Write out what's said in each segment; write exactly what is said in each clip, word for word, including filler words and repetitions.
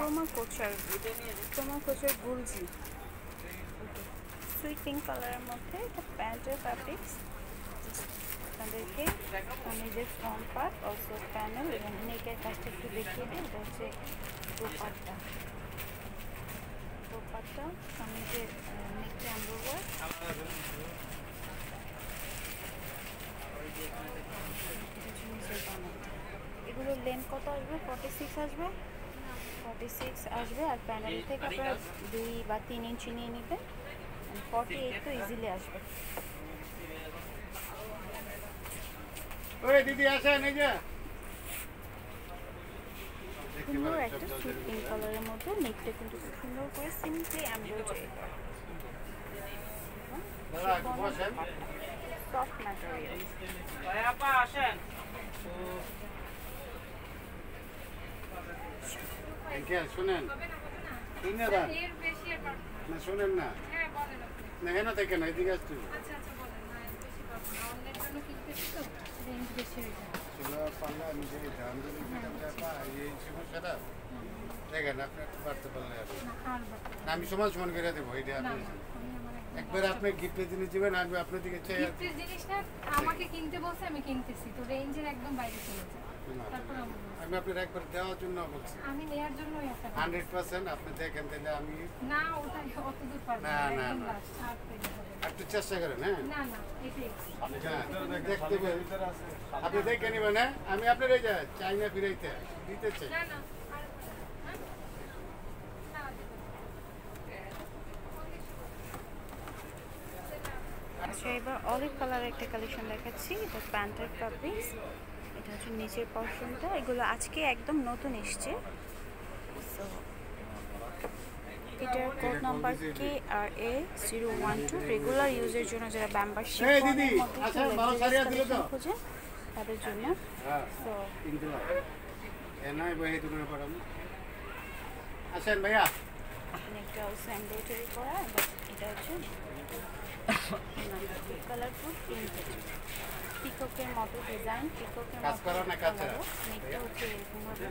Croma couture chroma couture গুলজি sweet pink কালারের মধ্যে এটা প্যান্টের ফ্যাব্রিক্স আপনাদেরকে কামিজের ফ্রন্ট পার্ট অলসো প্যানেল এবং নেকের কাজটা একটু দেখিয়ে দিই। এটা হচ্ছে দোপাট্টা দোপাট্টা কামিজের নেকটা এমব্রয়ডারি এগুলোর লেন্থ কত আসবে? ফর্টি সিক্স আসবে ফর্টি সিক্স আসবে আর প্যানেল থেকে আপনারা দুই বা তিন ইঞ্চি নিয়ে নেবেন। ফর্টি এইট তো ইজিলি আসবে। দিদি আসেন এই যে সুন্দর একটা সুইট পিঙ্ক কালারের মধ্যে নেকটা কিন্তু খুব সুন্দর করে সিম্পলি এমব্রয়ডারি সফট ম্যাটেরিয়াল। শুনেন না শুনেন না না হেন থেকে না এদিকে আসছি দেখেন আপনি একটু বাড়তে পারলে আমি সমান সমান করে দেবো এটা আপনি একবার আপনি গিফটের জিনিস দিবেন আমি আপনার দিকে চাই গিফটের জিনিসটা আমাকে কিনতে বলছে আমি কিনতেছি তো রেঞ্জের একদম বাইরে চলে যায়। তারপর আমি আপনার একবার দেওয়ার জন্য বলছি আমি নেয়ার জন্যই একটা হান্ড্রেড পার্সেন্ট আপনি দেখেন তাহলে আমি না ওটা অত দূর পারবো না না না একটু চেষ্টা করেন হ্যাঁ না না এটাই দেখতে আপনি দেখে নেবেন হ্যাঁ আমি আপনার এই যে চাইনা ফিরাইতে দিতে চাই না না আচ্ছা এবার অলিভ কালারের একটা কালেকশন দেখাচ্ছি। এটা প্যান্টের ফ্যাব্রিক্স এটা হচ্ছে নিচের পর্শনটা এগুলো আজকে একদম নতুন এসছে। সো এটার code number K R A zero one two regular ইউজের জন্য যারা মেম্বারশিপ খোঁজে তাদের জন্য। সো আসেন ভাইয়া নেকটা অলসো এমব্রয়ডারি করা এটা হচ্ছে কালারফুল প্রিন্টেড পিককের মতো ডিজাইন পিককের মতো নেকটা হচ্ছে এরকম ভাবে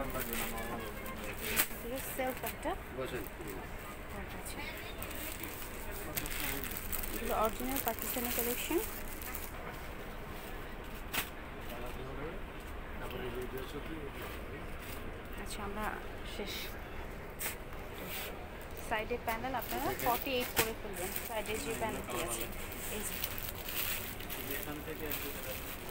সেলফ একটা আছে। এগুলো অরিজিনাল পাকিস্তানি কালেকশন। আচ্ছা আমরা শেষ সাইডের প্যানেল আপনারা ফর্টি এইট করে ফেলবেন। সাইডে যে প্যানেলটি আছে এই যে